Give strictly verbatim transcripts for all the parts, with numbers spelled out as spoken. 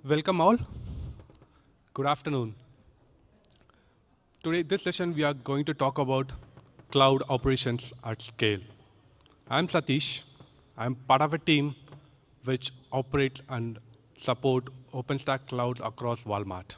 Welcome all. Good afternoon. Today, this session, we are going to talk about cloud operations at scale. I'm Satish. I'm part of a team which operates and support OpenStack clouds across Walmart.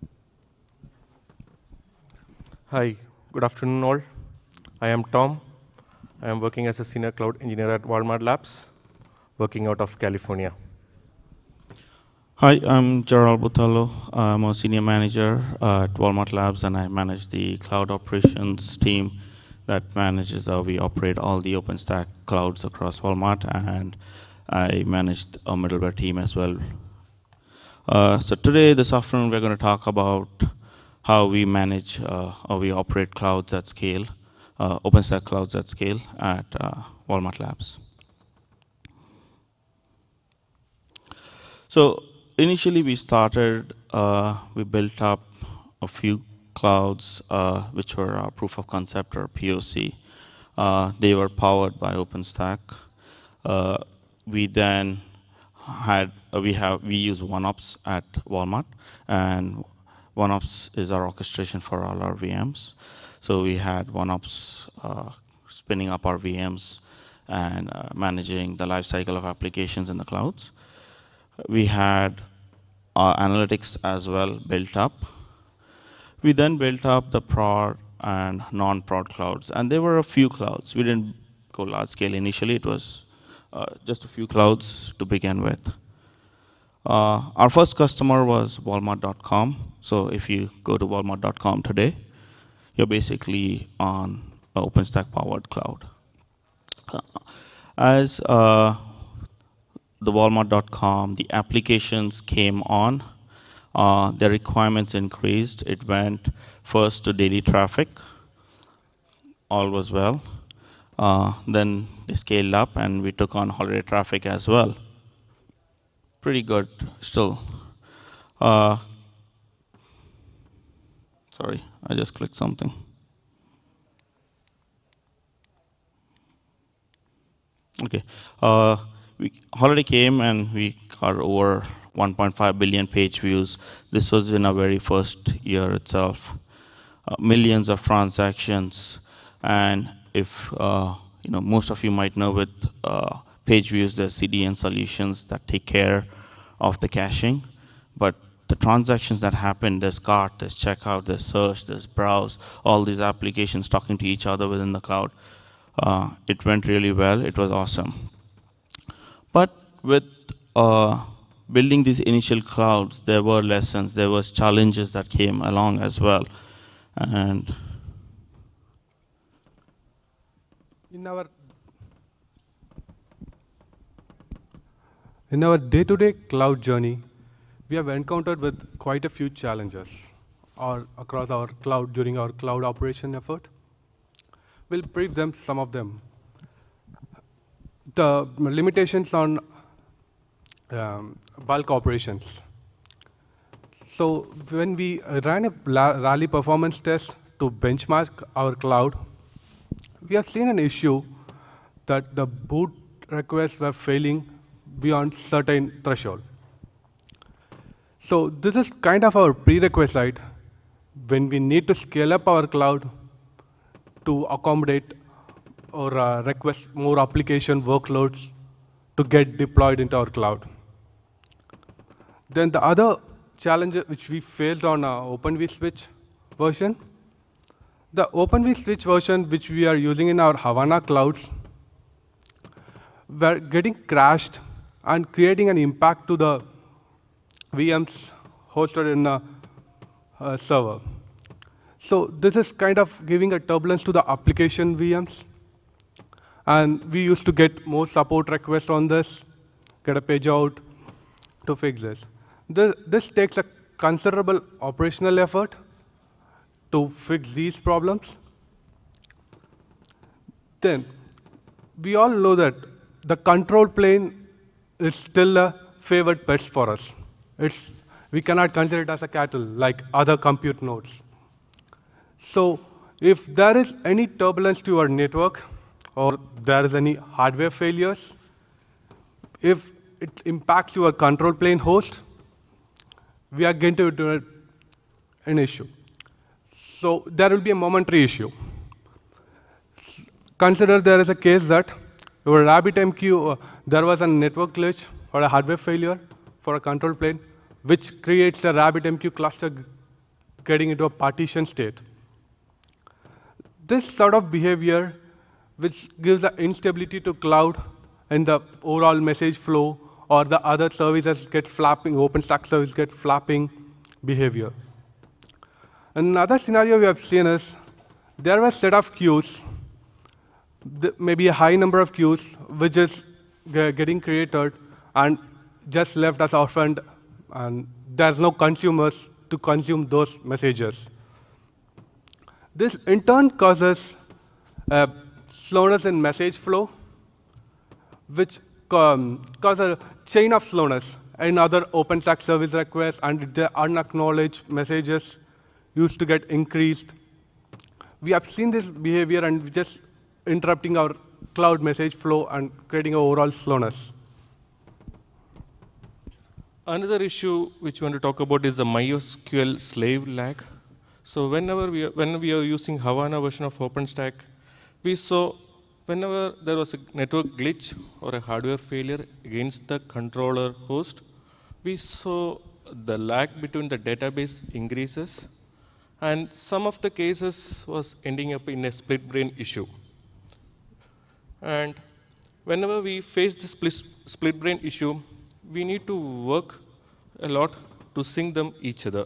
Hi, good afternoon all. I am Tom. I am working as a senior cloud engineer at Walmart Labs, working out of California. Hi, I'm Gerald Botello. I'm a senior manager uh, at Walmart Labs, and I manage the cloud operations team that manages how we operate all the OpenStack clouds across Walmart, and I managed a middleware team as well. Uh, so today, this afternoon, we're going to talk about how we manage, uh, how we operate clouds at scale, uh, OpenStack clouds at scale at uh, Walmart Labs. So initially, we started, uh, we built up a few clouds, uh, which were our proof of concept or P O C. Uh, they were powered by OpenStack. Uh, we then had, uh, we have, we use OneOps at Walmart, and OneOps is our orchestration for all our V Ms. So we had OneOps uh, spinning up our V Ms and uh, managing the lifecycle of applications in the clouds. We had our analytics as well built up. We then built up the prod and non-prod clouds, and there were a few clouds. We didn't go large scale initially. It was uh, just a few clouds to begin with. Uh, our first customer was Walmart dot com. So if you go to Walmart dot com today, you're basically on an OpenStack powered cloud. Uh, as uh, the Walmart dot com, the applications came on, uh, the requirements increased. It went first to daily traffic, all was well. Uh, then they scaled up and we took on holiday traffic as well. Pretty good still. Uh, sorry, I just clicked something. Okay. Uh, we, holiday came and we got over one point five billion page views. This was in our very first year itself. Uh, millions of transactions, and if uh, you know, most of you might know with uh, page views, there's C D N solutions that take care of the caching, but the transactions that happen, there's cart, there's checkout, there's search, there's browse, all these applications talking to each other within the cloud. Uh, it went really well. It was awesome. But with uh, building these initial clouds, there were lessons, there was challenges that came along as well. And In our in our day-to-day cloud journey, we have encountered with quite a few challenges or across our cloud during our cloud operation effort. We'll brief them, some of them. The limitations on um, bulk operations. So when we ran a rally performance test to benchmark our cloud, we have seen an issue that the boot requests were failing beyond certain threshold. So this is kind of our prerequisite when we need to scale up our cloud to accommodate or uh, request more application workloads to get deployed into our cloud. Then the other challenge which we faced on uh, Open vSwitch version, the Open vSwitch version which we are using in our Havana clouds were getting crashed and creating an impact to the V Ms hosted in a, a server. So this is kind of giving a turbulence to the application V Ms. And we used to get more support requests on this, get a page out to fix this. This, this takes a considerable operational effort to fix these problems. Then, we all know that the control plane is still a favored pet for us. It's, we cannot consider it as a cattle like other compute nodes. So if there is any turbulence to your network or there is any hardware failures, if it impacts your control plane host, we are going to do an issue. So there will be a momentary issue. Consider there is a case that your RabbitMQ, uh, there was a network glitch or a hardware failure for a control plane, which creates a RabbitMQ cluster g- getting into a partition state. This sort of behavior, which gives the instability to cloud and the overall message flow, or the other services get flapping, OpenStack service get flapping behavior. Another scenario we have seen is there were a set of queues, th- maybe a high number of queues, which is ge- getting created and just left as orphaned, and there's no consumers to consume those messages. This in turn causes uh, slowness in message flow, which um, cause a chain of slowness in other OpenStack service requests, and the unacknowledged messages used to get increased. We have seen this behavior and just interrupting our cloud message flow and creating overall slowness. Another issue which we want to talk about is the MySQL slave lag. So whenever we are, when we are using Havana version of OpenStack, we saw whenever there was a network glitch or a hardware failure against the controller host, we saw the lag between the database increases, and some of the cases was ending up in a split brain issue. And whenever we face this split, split brain issue, we need to work a lot to sync them each other.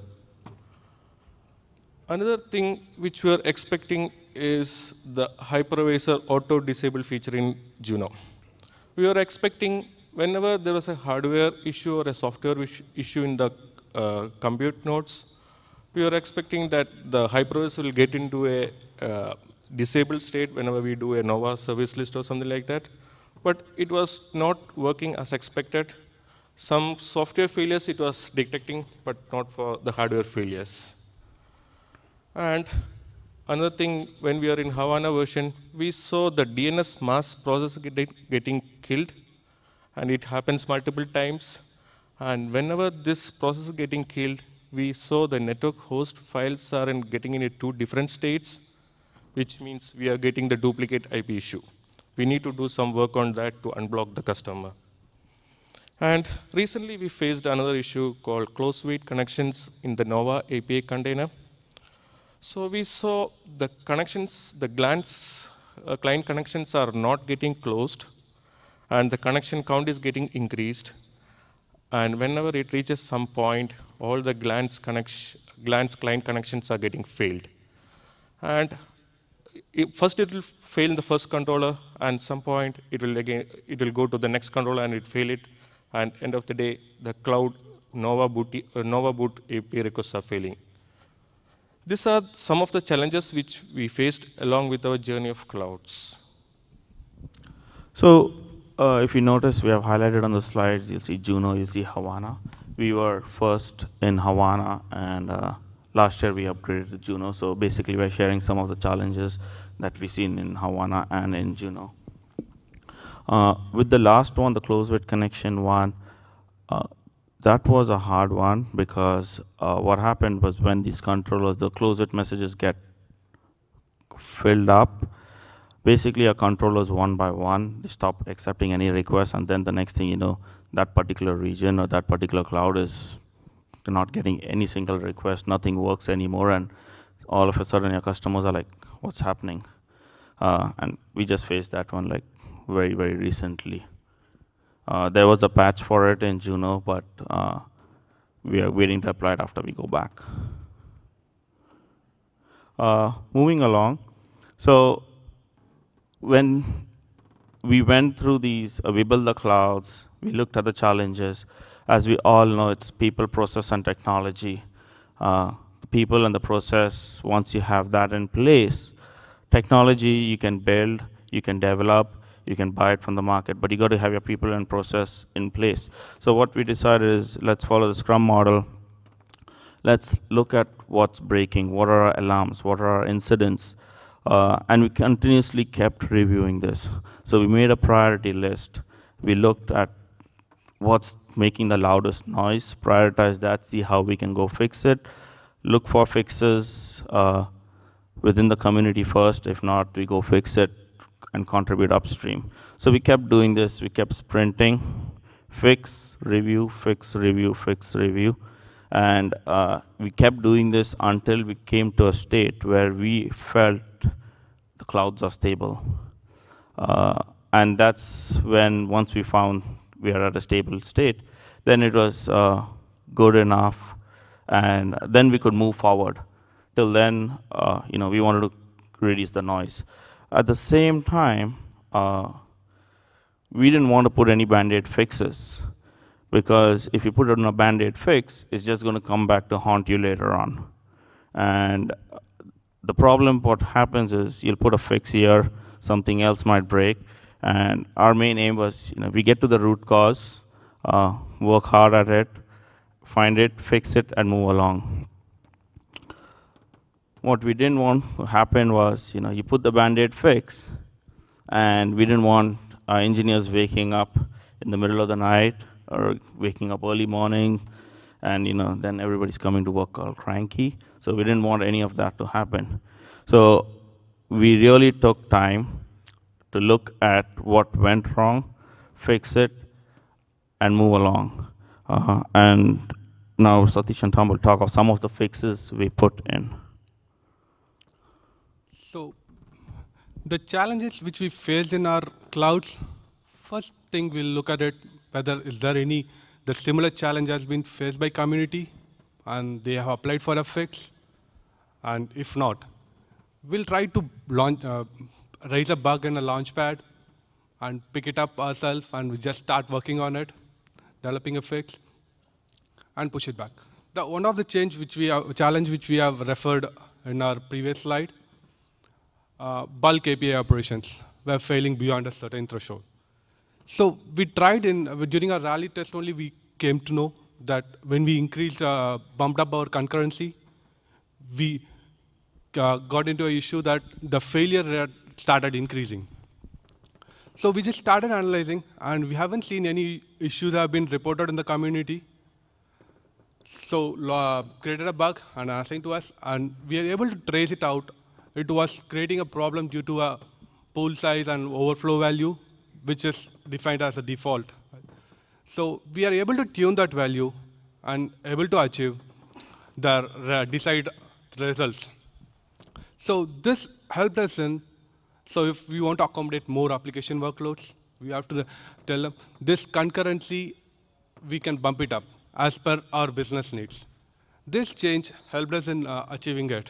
Another thing which we are expecting is the hypervisor auto disable feature in Juno. We are expecting whenever there was a hardware issue or a software issue in the uh, compute nodes, we are expecting that the hypervisor will get into a uh, disabled state whenever we do a Nova service list or something like that. But it was not working as expected. Some software failures it was detecting, but not for the hardware failures. And another thing, when we are in Havana version, we saw the D N S mask process getting, getting killed, and it happens multiple times. And whenever this process is getting killed, we saw the network host files are in getting into two different states, which means we are getting the duplicate I P issue. We need to do some work on that to unblock the customer. And recently, we faced another issue called close-weight connections in the Nova A P I container. So we saw the connections, the glance, uh, client connections are not getting closed, and the connection count is getting increased. And whenever it reaches some point, all the glance, connection, glance client connections are getting failed. And it, first it will fail in the first controller, and some point it will again it will go to the next controller and it fail it. And end of the day, the cloud Nova boot, uh, Nova boot A P I requests are failing. These are some of the challenges which we faced along with our journey of clouds. So uh, if you notice, we have highlighted on the slides, you'll see Juno, you'll see Havana. We were first in Havana, and uh, last year we upgraded to Juno. So basically, we're sharing some of the challenges that we've seen in Havana and in Juno. Uh, with the last one, the close-weight connection one, uh, that was a hard one because uh, what happened was when these controllers, the close-weight messages get filled up, basically our controllers one by one, they stop accepting any requests, and then the next thing you know, that particular region or that particular cloud is not getting any single request, nothing works anymore, and all of a sudden your customers are like, what's happening? Uh, and we just faced that one like very, very recently. Uh, there was a patch for it in Juno, but uh, we are waiting to apply it after we go back. Uh, moving along, so when we went through these, uh, we built the clouds, we looked at the challenges. As we all know, it's people, process, and technology. Uh, people and the process, once you have that in place, technology you can build, you can develop, you can buy it from the market, but you got to have your people and process in place. So what we decided is, let's follow the Scrum model. Let's look at what's breaking, what are our alarms, what are our incidents, uh, and we continuously kept reviewing this. So we made a priority list. We looked at what's making the loudest noise, prioritize that, see how we can go fix it, look for fixes uh, within the community first. If not, we go fix it and contribute upstream. So we kept doing this, we kept sprinting, fix, review, fix, review, fix, review. And uh, we kept doing this until we came to a state where we felt the clouds are stable. Uh, and that's when, once we found we are at a stable state, then it was uh, good enough, and then we could move forward. Till then, uh, you know, we wanted to reduce the noise. At the same time, uh, we didn't want to put any band-aid fixes, because if you put it on a band-aid fix, it's just going to come back to haunt you later on. And the problem, what happens is, you'll put a fix here, something else might break, and our main aim was, you know, we get to the root cause, uh, work hard at it, find it, fix it, and move along. What we didn't want to happen was, you know, you put the band-aid fix, and we didn't want our engineers waking up in the middle of the night or waking up early morning, and you know, then everybody's coming to work all cranky. So we didn't want any of that to happen. So we really took time to look at what went wrong, fix it, and move along. Uh, and now Satish and Tom will talk of some of the fixes we put in. So the challenges which we faced in our clouds, first thing we'll look at it, whether is there any, the similar challenge has been faced by community and they have applied for a fix. And if not, we'll try to launch, uh, raise a bug in a launchpad and pick it up ourselves, and we just start working on it, developing a fix, and push it back. The one of the change which we have, challenge which we have referred in our previous slide, uh, bulk A P I operations were failing beyond a certain threshold. So we tried in during our rally test only, we came to know that when we increased, uh, bumped up our concurrency, we uh, got into an issue that the failure rate started increasing. So we just started analyzing, and we haven't seen any issues that have been reported in the community. So uh, created a bug and assigned to us, and we are able to trace it out. It was creating a problem due to a pool size and overflow value, which is defined as a default. So we are able to tune that value and able to achieve the desired results. So this helped us in, so if we want to accommodate more application workloads, we have to tell them this concurrency, we can bump it up as per our business needs. This change helped us in uh, achieving it.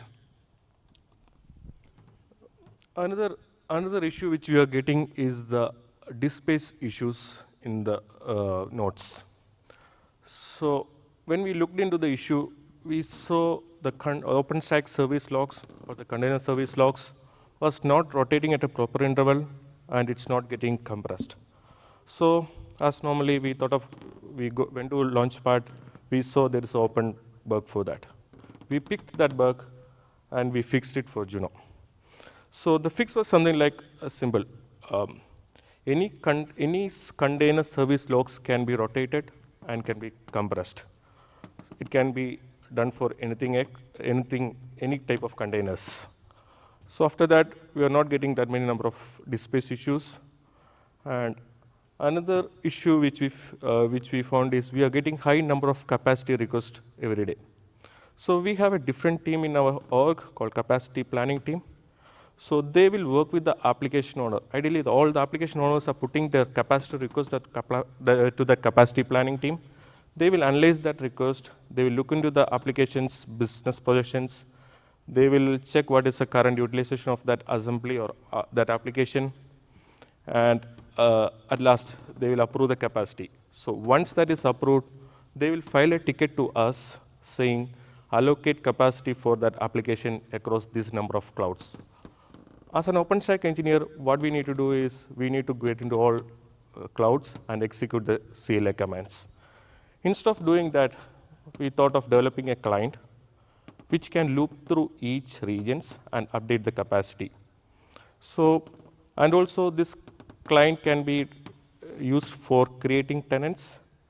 Another, another issue which we are getting is the disk space issues in the uh, nodes. So when we looked into the issue, we saw the OpenStack service logs or the container service logs was not rotating at a proper interval, and it's not getting compressed. So as normally we thought of, we go, went to Launchpad, we saw there is an open bug for that. We picked that bug and we fixed it for Juno. So the fix was something like a simple. Um, any, con any container service logs can be rotated and can be compressed. It can be done for anything, anything, any type of containers. So after that, we are not getting that many number of disk space issues. And another issue which we, uh, which we found is we are getting high number of capacity requests every day. So we have a different team in our org called capacity planning team. So they will work with the application owner. Ideally, the, all the application owners are putting their capacity request that the, to that capacity planning team. They will analyze that request. They will look into the application's business projections. They will check what is the current utilization of that assembly or uh, that application. And uh, at last, they will approve the capacity. So once that is approved, they will file a ticket to us saying, allocate capacity for that application across this number of clouds. As an OpenStack engineer, what we need to do is we need to get into all uh, clouds and execute the C L I commands. Instead of doing that, we thought of developing a client which can loop through each regions and update the capacity. So, and also this client can be used for creating tenants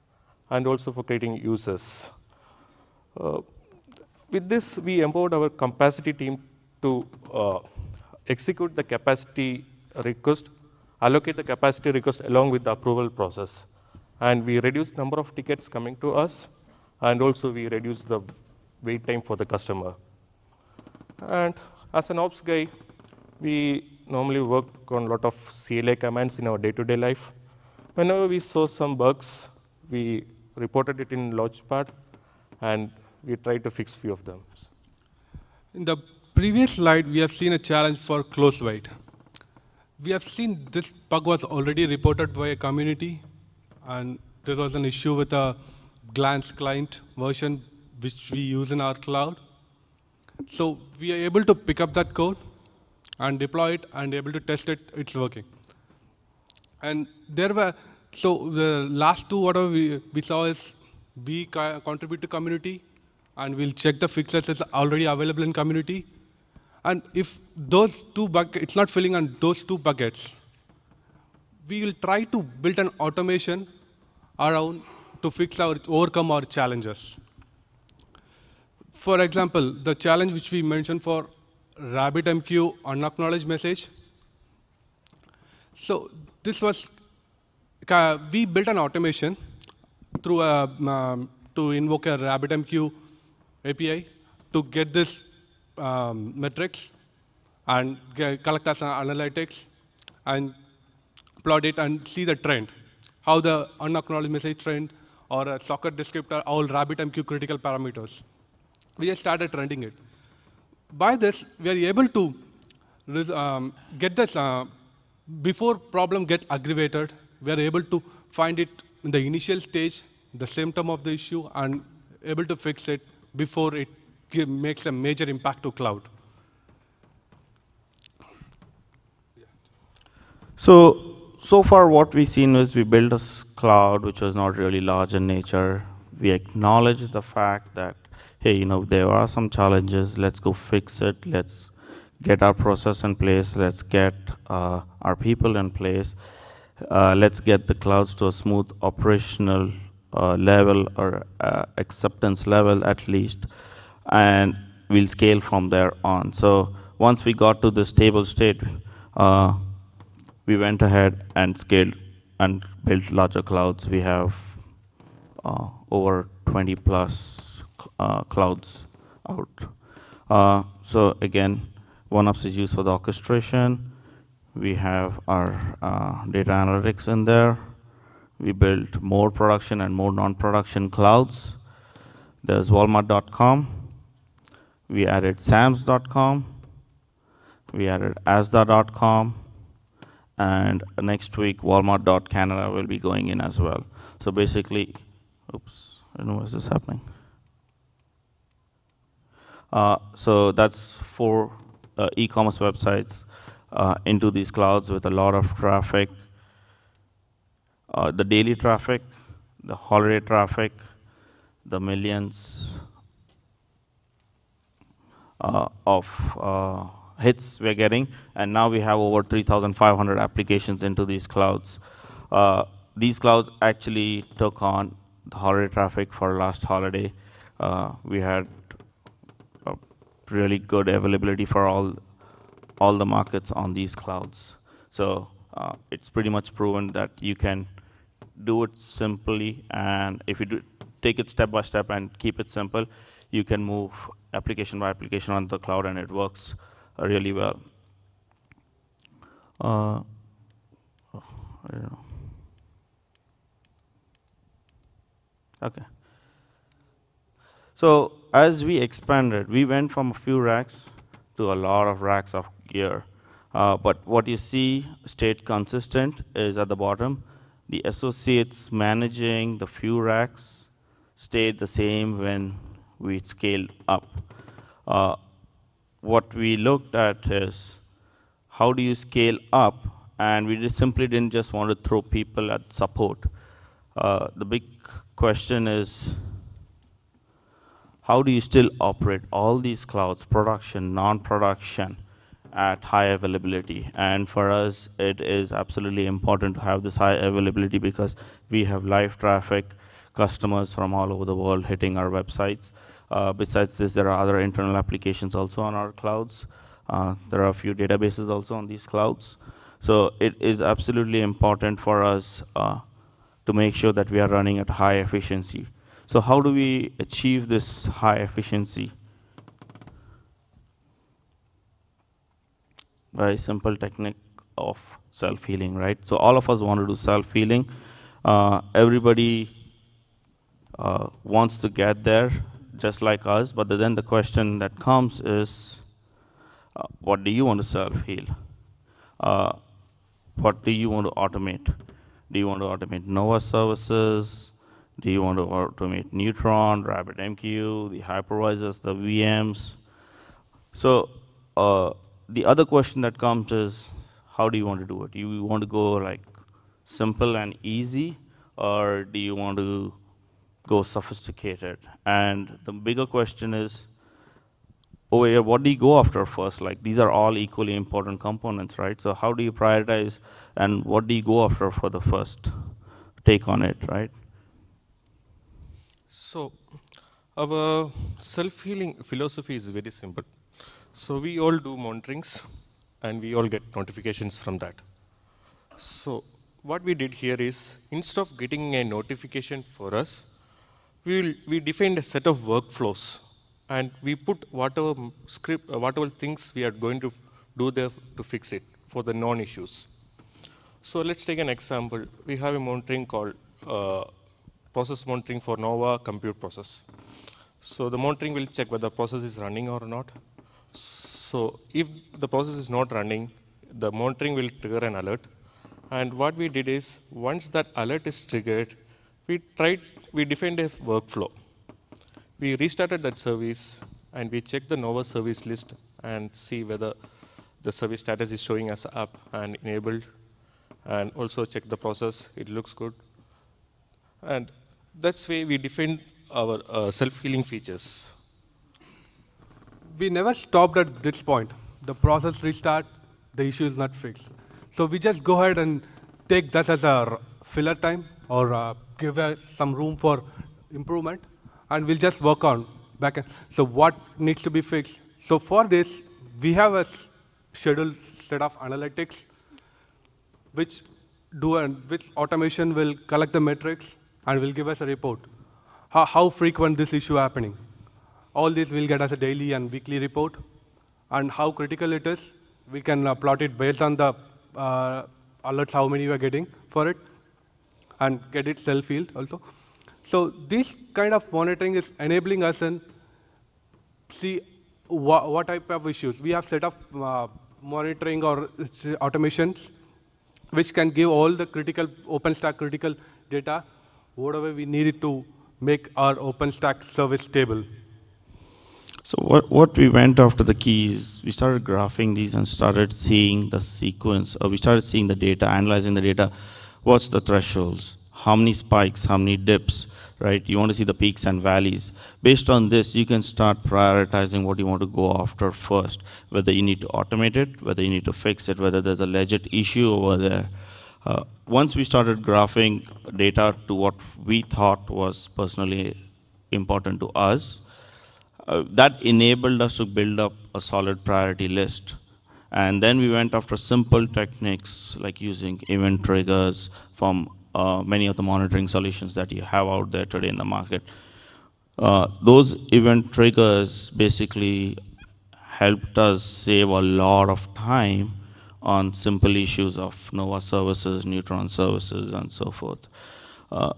and also for creating users. Uh, with this, we empowered our capacity team to uh, execute the capacity request, allocate the capacity request along with the approval process. And we reduced number of tickets coming to us, and also we reduced the wait time for the customer. And as an ops guy, we normally work on a lot of C L A commands in our day-to-day life. Whenever we saw some bugs, we reported it in Launchpad, and we tried to fix few of them. In the previous slide, we have seen a challenge for close wait. We have seen this bug was already reported by a community, and there was an issue with a glance client version which we use in our cloud. So we are able to pick up that code and deploy it and able to test it, it's working. And there were, so the last two whatever we, we saw is we contribute to community and we'll check the fixes that's already available in community. And if those two buckets, it's not filling on those two buckets, we will try to build an automation around to fix our, overcome our challenges. For example, the challenge which we mentioned for RabbitMQ unacknowledged message. So this was, uh, we built an automation through a, um, to invoke a RabbitMQ A P I to get this um, metrics and get, collect as analytics and plot it and see the trend, how the unacknowledged message trend or a socket descriptor, all RabbitMQ critical parameters. We just started trending it. By this, we are able to um, get this, uh, before problem get aggravated, we are able to find it in the initial stage, the symptom of the issue, and able to fix it before it give, makes a major impact to cloud. So, so far what we've seen is we built a cloud which was not really large in nature. We acknowledge the fact that, hey, you know, there are some challenges, let's go fix it, let's get our process in place, let's get uh, our people in place, uh, let's get the clouds to a smooth operational uh, level or uh, acceptance level at least, and we'll scale from there on. So once we got to this stable state, uh, we went ahead and scaled and built larger clouds. We have uh, over twenty plus uh, clouds out. Uh, so again, OneOps is used for the orchestration. We have our uh, data analytics in there. We built more production and more non-production clouds. There's Walmart dot com. We added Sams dot com. We added Asda dot com. And next week, Walmart dot Canada will be going in as well. So basically, oops, I don't know what's this happening. Uh, so that's four uh, e-commerce websites uh, into these clouds with a lot of traffic. Uh, the daily traffic, the holiday traffic, the millions uh, of uh, hits we're getting, and now we have over three thousand five hundred applications into these clouds. Uh, these clouds actually took on the holiday traffic for last holiday. Uh, we had a really good availability for all all the markets on these clouds. So uh, it's pretty much proven that you can do it simply, and if you do, take it step by step and keep it simple, you can move application by application on the cloud, and it works really well. Uh, oh, I don't know. Okay. So as we expanded, we went from a few racks to a lot of racks of gear. Uh, but what you see stayed consistent is at the bottom. The associates managing the few racks stayed the same when we scaled up. Uh, what we looked at is how do you scale up, and we just simply didn't just want to throw people at support. Uh, the big question is, how do you still operate all these clouds, production, non-production, at high availability? And for us, it is absolutely important to have this high availability because we have live traffic customers from all over the world hitting our websites. Uh, besides this, there are other internal applications also on our clouds. Uh, there are a few databases also on these clouds. So it is absolutely important for us uh, to make sure that we are running at high efficiency. So how do we achieve this high efficiency? Very simple technique of self-healing, right? So all of us want to do self-healing. Uh, everybody uh, wants to get there, just like us. But then the question that comes is, uh, what do you want to self-heal? Uh, what do you want to automate? Do you want to automate Nova services? Do you want to automate Neutron, RabbitMQ, the hypervisors, the V Ms? So uh, the other question that comes is, how do you want to do it? Do you want to go like simple and easy, or do you want to go sophisticated? And the bigger question is, over here, what do you go after first? Like, these are all equally important components, right? So how do you prioritize, and what do you go after for the first take on it, right? So our self-healing philosophy is very simple. So we all do monitorings, and we all get notifications from that. So what we did here is, instead of getting a notification for us, we, will, we defined a set of workflows, and we put whatever script, uh, whatever things we are going to do there to fix it for the non-issues. So let's take an example. We have a monitoring called uh, process monitoring for Nova compute process. So the monitoring will check whether the process is running or not. So if the process is not running, the monitoring will trigger an alert. And what we did is, once that alert is triggered, we tried, we defined a workflow. We restarted that service, and we checked the Nova service list and see whether the service status is showing as up and enabled, and also check the process, it looks good. And that's why we defined our uh, self-healing features. We never stopped at this point. The process restart, the issue is not fixed. So we just go ahead and take that as a filler time, or uh, give uh, some room for improvement, and we'll just work on back end. So what needs to be fixed? So for this, we have a scheduled set of analytics, which do and which automation will collect the metrics and will give us a report. How, how frequent this issue happening? All this will get us a daily and weekly report, and how critical it is. We can uh, plot it based on the uh, alerts, how many we are getting for it, and get it self-healed also. So this kind of monitoring is enabling us in see wha what type of issues. We have set of uh, monitoring or automations which can give all the critical OpenStack critical data, whatever we needed to make our OpenStack service stable. So what, what we went after the keys, we started graphing these and started seeing the sequence, or we started seeing the data, analyzing the data. What's the thresholds? How many spikes, how many dips, right? You want to see the peaks and valleys. Based on this, you can start prioritizing what you want to go after first, whether you need to automate it, whether you need to fix it, whether there's a legit issue over there. Uh, once we started graphing data to what we thought was personally important to us, uh, that enabled us to build up a solid priority list. And then we went after simple techniques like using event triggers from uh, many of the monitoring solutions that you have out there today in the market. Uh, those event triggers basically helped us save a lot of time on simple issues of Nova services, Neutron services, and so forth. Uh,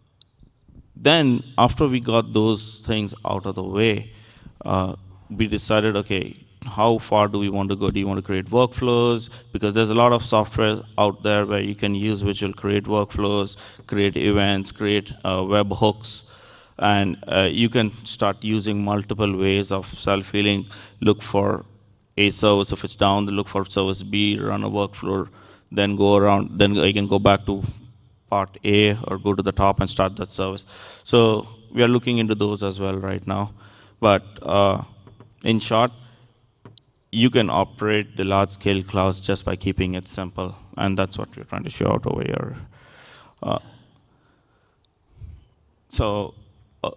then, after we got those things out of the way, uh, we decided, okay, how far do we want to go? Do you want to create workflows? Because there's a lot of software out there where you can use which will create workflows, create events, create uh, web hooks, and uh, you can start using multiple ways of self-healing. Look for A service, if it's down, look for service B, run a workflow, then go around, then I can go back to part A or go to the top and start that service. So we are looking into those as well right now. But uh, in short, you can operate the large-scale clouds just by keeping it simple, and that's what we're trying to show out over here. Uh, So uh,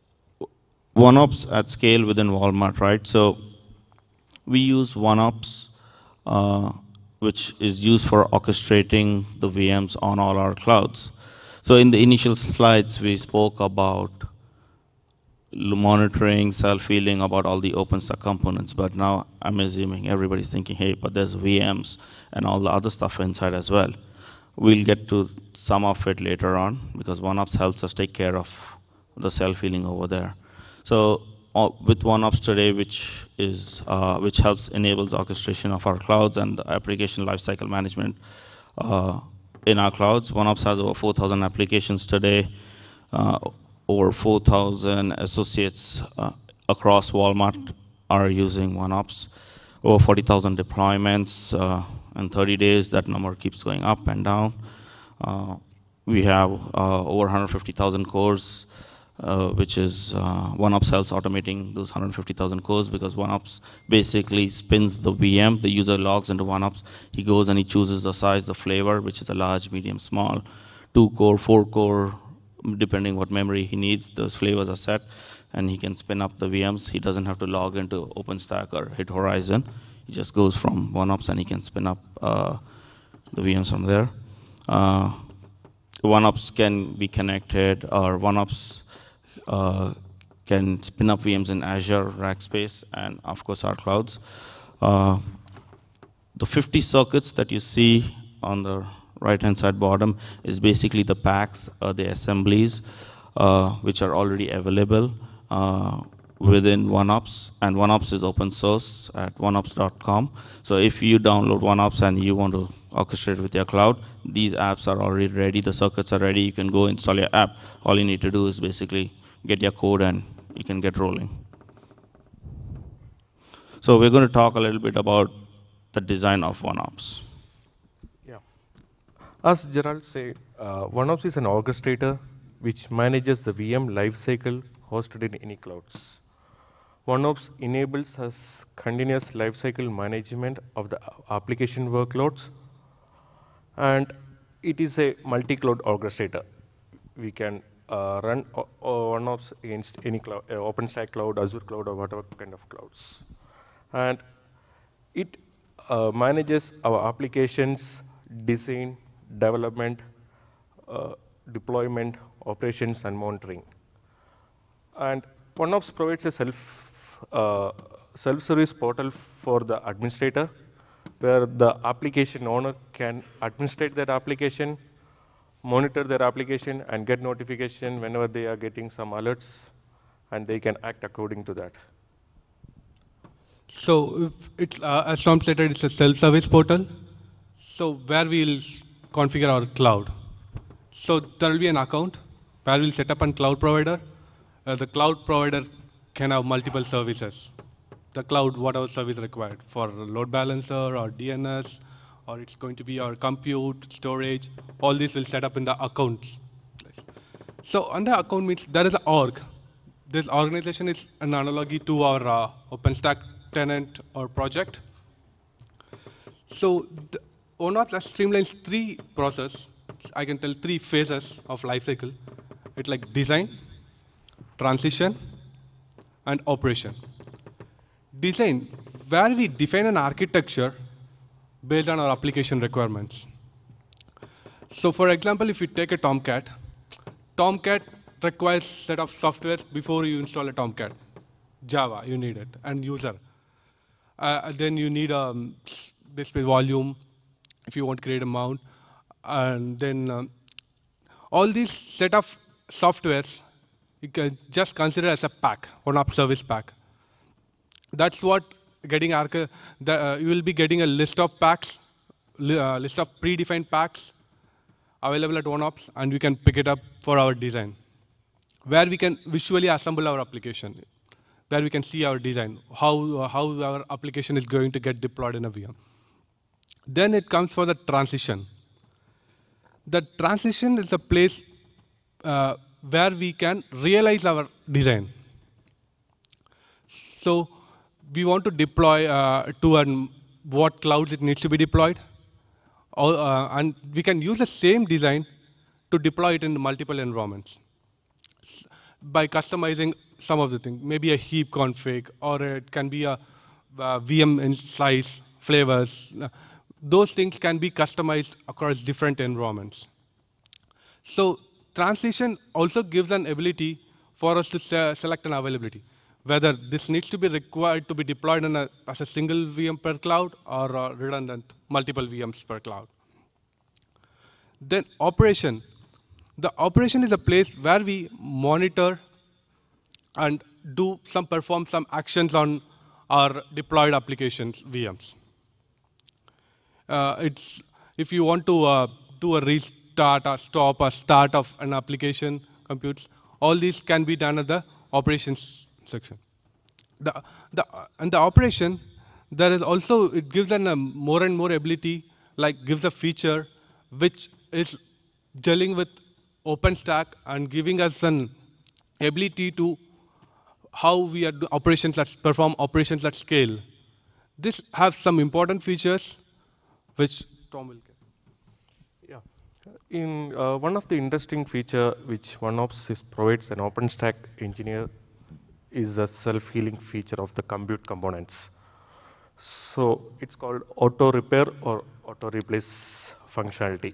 one-ops at scale within Walmart, right? So we use one-ops, uh, which is used for orchestrating the V Ms on all our clouds. So in the initial slides, we spoke about monitoring, self-healing about all the OpenStack components, but now I'm assuming everybody's thinking, hey, but there's V Ms and all the other stuff inside as well. We'll get to some of it later on, because one-ops helps us take care of the self-healing over there. So uh, with one-ops today, which is uh, which helps enables orchestration of our clouds and the application lifecycle management uh, in our clouds. one-ops has over four thousand applications today. Uh, over four thousand associates uh, across Walmart are using one-ops. Over forty thousand deployments uh, in thirty days. That number keeps going up and down. Uh, we have uh, over one hundred fifty thousand cores, uh, which is uh, one-ops helps automating those one hundred fifty thousand cores, because one-ops basically spins the V M. The user logs into one-ops. He goes and he chooses the size, the flavor, which is a large, medium, small, two core, four core, depending what memory he needs. Those flavors are set, and he can spin up the V Ms. He doesn't have to log into OpenStack or hit Horizon. He just goes from one-ops and he can spin up uh, the V Ms from there. Uh, one-ops can be connected, or one-ops uh, can spin up V Ms in Azure, Rackspace, and of course our clouds. Uh, the fifty circuits that you see on the right-hand side bottom is basically the packs, uh, the assemblies, uh, which are already available uh, within one-ops, and one-ops is open source at one ops dot com. So if you download one-ops and you want to orchestrate with your cloud, these apps are already ready, the circuits are ready, you can go install your app. All you need to do is basically get your code and you can get rolling. So we're going to talk a little bit about the design of one-ops. Yeah. As Gerald said, uh, one-ops is an orchestrator which manages the V M lifecycle hosted in any clouds. one-ops enables us continuous lifecycle management of the application workloads, and it is a multi-cloud orchestrator. We can uh, run one-ops against any cloud, uh, OpenStack cloud, Azure cloud, or whatever kind of clouds. And it uh, manages our applications, design, development, uh, deployment, operations, and monitoring. And one-ops provides a self, uh, self-service portal for the administrator, where the application owner can administrate their application, monitor their application, and get notification whenever they are getting some alerts, and they can act according to that. So if it's, uh, as Tom stated, it's a self-service portal. So where we'll configure our cloud. So there will be an account where we'll set up a cloud provider. Uh, the cloud provider can have multiple services. The cloud, whatever service required for load balancer or D N S, or it's going to be our compute, storage, all this will set up in the accounts. So under account means there is an org. This organization is an analogy to our uh, OpenStack tenant or project. So one-ops streamlines three process. I can tell three phases of lifecycle. It's like design, transition, and operation. Design, where we define an architecture based on our application requirements. So for example, if you take a Tomcat, Tomcat requires set of softwares before you install a Tomcat. Java, you need it, and user. Uh, then you need a um, display volume if you want to create a mount. And then um, all these set of softwares, you can just consider as a pack, one-ops service pack. That's what getting arca the, uh, you will be getting a list of packs, li uh, list of predefined packs available at one-ops, and we can pick it up for our design, where we can visually assemble our application, where we can see our design, how, uh, how our application is going to get deployed in a V M. Then it comes for the transition. The transition is the place uh, where we can realize our design. So we want to deploy uh, to an, what clouds it needs to be deployed. All, uh, and we can use the same design to deploy it in multiple environments. by customizing some of the things, maybe a heap config, or it can be a, uh V M in size, flavors. Uh, Those things can be customized across different environments. So translation also gives an ability for us to se select an availability, whether this needs to be required to be deployed in a, as a single V M per cloud or uh, redundant multiple V Ms per cloud. Then operation. The operation is a place where we monitor and do some perform some actions on our deployed applications V Ms. Uh, it's if you want to uh, do a restart or stop or start of an application computes, all these can be done at the operations section. The, the, and the operation, there is also, it gives an um, more and more ability, like gives a feature which is gelling with OpenStack and giving us an ability to how we are do operations that perform operations at scale. This has some important features which Tom will get. Yeah. In uh, one of the interesting feature which OneOps is provides an OpenStack engineer is a self-healing feature of the compute components. So it's called auto repair or auto replace functionality.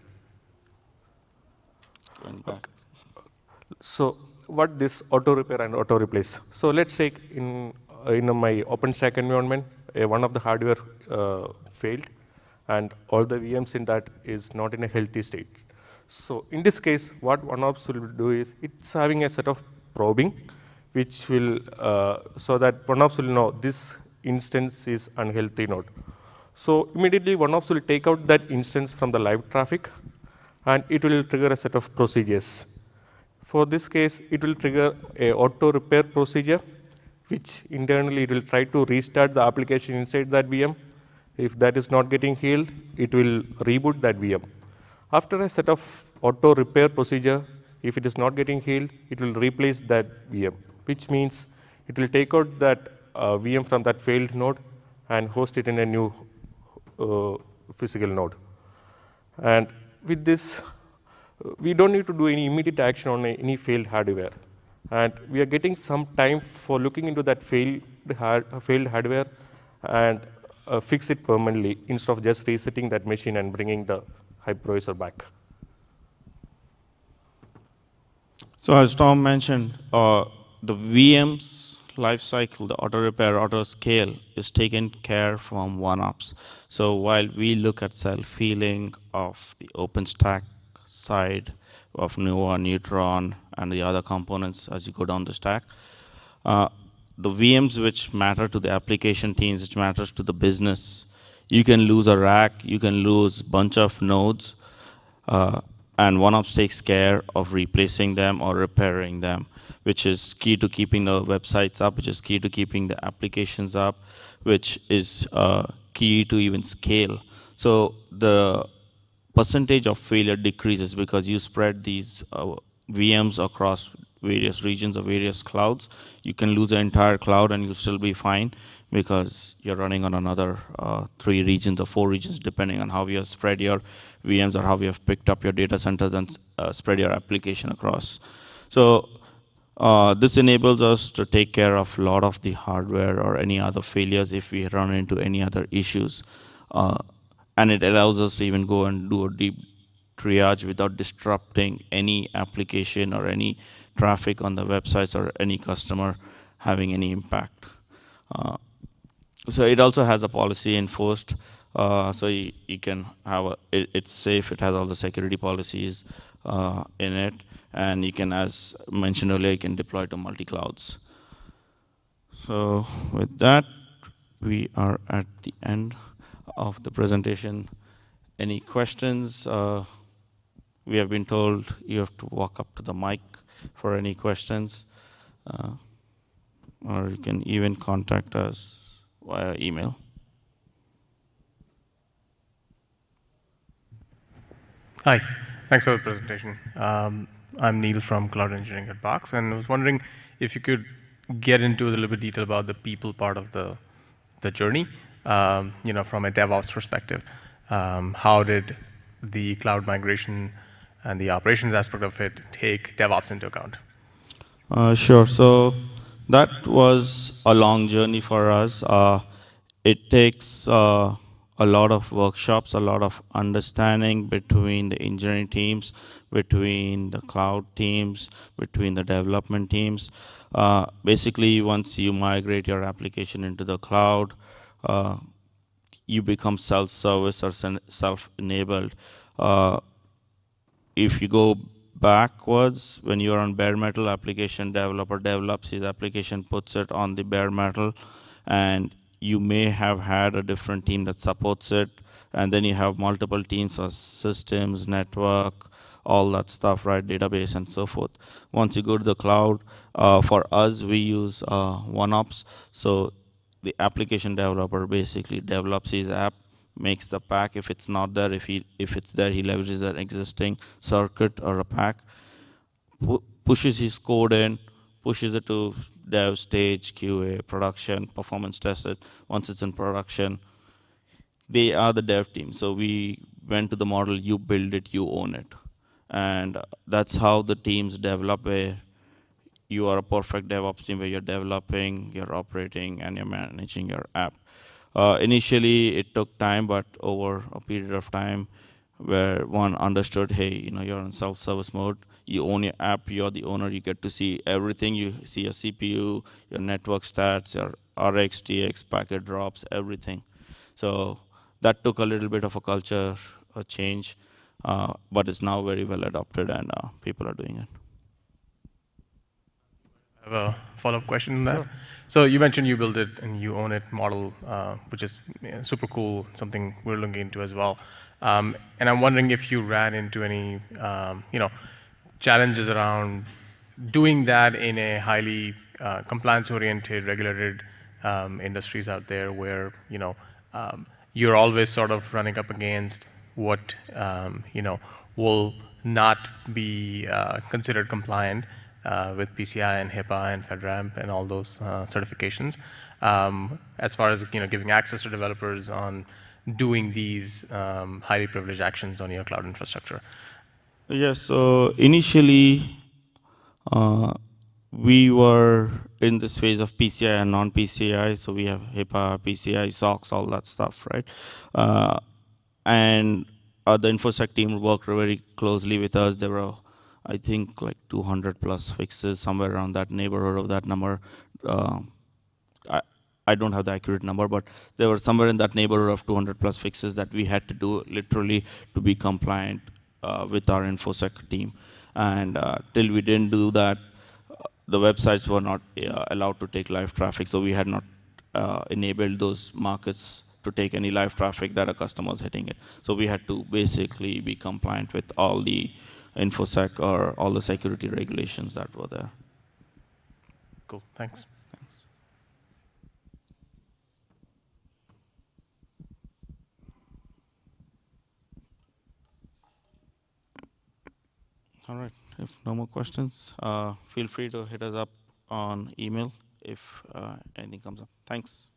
Going back. So what this auto repair and auto replace? So let's take in uh, in my OpenStack environment, uh, one of the hardware uh, failed, and all the V Ms in that is not in a healthy state. So in this case, what OneOps will do is it's having a set of probing, which will uh, so that OneOps will know this instance is unhealthy node. So immediately OneOps will take out that instance from the live traffic, and it will trigger a set of procedures. For this case, it will trigger a auto repair procedure, which internally it will try to restart the application inside that V M. If that is not getting healed, it will reboot that V M. After a set of auto repair procedure, if it is not getting healed, it will replace that V M, which means it will take out that uh, V M from that failed node and host it in a new uh, physical node. And with this, we don't need to do any immediate action on any failed hardware. And we are getting some time for looking into that failed, hard, failed hardware and uh, fix it permanently instead of just resetting that machine and bringing the hypervisor back. So as Tom mentioned, uh, the V M's lifecycle, the auto repair, auto scale is taken care from OneOps. So while we look at self-healing of the OpenStack side of Nova, Neutron, and the other components as you go down the stack, uh, the V Ms which matter to the application teams, which matters to the business, you can lose a rack, you can lose a bunch of nodes, uh, and OneOps takes care of replacing them or repairing them, which is key to keeping the websites up, which is key to keeping the applications up, which is uh, key to even scale. So the percentage of failure decreases because you spread these uh, V Ms across various regions or various clouds. You can lose the entire cloud and you'll still be fine because you're running on another uh, three regions or four regions, depending on how you have spread your V Ms or how you have picked up your data centers and uh, spread your application across. So uh, this enables us to take care of a lot of the hardware or any other failures if we run into any other issues. Uh, and it allows us to even go and do a deep triage without disrupting any application or any traffic on the websites or any customer having any impact. Uh, so it also has a policy enforced, uh, so you, you can have a, it, it's safe, it has all the security policies uh, in it, and you can, as mentioned earlier, you can deploy to multi-clouds. So with that, we are at the end of the presentation. Any questions? Uh, we have been told you have to walk up to the mic for any questions, uh, or you can even contact us via email. Hi, thanks for the presentation. Um, I'm Neil from Cloud Engineering at Box, and I was wondering if you could get into a little bit detail about the people part of the the journey. Um, you know, from a DevOps perspective, um, how did the cloud migration and the operations aspect of it take DevOps into account? Uh, sure. So that was a long journey for us. Uh, it takes uh, a lot of workshops, a lot of understanding between the engineering teams, between the cloud teams, between the development teams. Uh, basically, once you migrate your application into the cloud, uh, you become self-service or self-enabled. Uh, if you go backwards, when you're on bare metal, application developer develops his application, puts it on the bare metal, and you may have had a different team that supports it, and then you have multiple teams for systems, network, all that stuff, right, database and so forth. Once you go to the cloud, uh, for us, we use uh, OneOps. So the application developer basically develops his app, makes the pack. If it's not there, if he if it's there, he leverages an existing circuit or a pack, pu- pushes his code in, pushes it to dev stage, Q A, production, performance test it. Once it's in production, they are the dev team. So we went to the model: you build it, you own it, and uh, that's how the teams develop. Where you are a perfect DevOps team where you're developing, you're operating, and you're managing your app. Uh, initially, it took time, but over a period of time, where one understood, hey, you know, you're in self-service mode. You own your app. You're the owner. You get to see everything. You see your C P U, your network stats, your R X, T X, packet drops, everything. So that took a little bit of a culture a change, uh, but it's now very well adopted, and uh, people are doing it. I have a follow-up question on that. Sure. So you mentioned you build it and you own it model, uh, which is yeah, super cool, something we're looking into as well. Um, and I'm wondering if you ran into any, um, you know, challenges around doing that in a highly uh, compliance-oriented, regulated um, industries out there where, you know, um, you're always sort of running up against what, um, you know, will not be uh, considered compliant uh, with P C I and HIPAA and FedRAMP and all those uh, certifications, um, as far as, you know, giving access to developers on doing these um, highly privileged actions on your cloud infrastructure. Yes, so initially uh, we were in this phase of P C I and non-P C I, so we have HIPAA, P C I, SOX, all that stuff, right? Uh, and uh, the InfoSec team worked very closely with us. There were, I think, like two hundred plus fixes, somewhere around that neighborhood of that number. Uh, I, I don't have the accurate number, but there were somewhere in that neighborhood of two hundred plus fixes that we had to do literally to be compliant uh, with our InfoSec team. And uh, till we didn't do that, uh, the websites were not uh, allowed to take live traffic, so we had not uh, enabled those markets to take any live traffic that a customer was hitting it. So we had to basically be compliant with all the InfoSec or all the security regulations that were there. Cool, thanks. All right. If no more questions, uh, feel free to hit us up on email if uh, anything comes up. Thanks.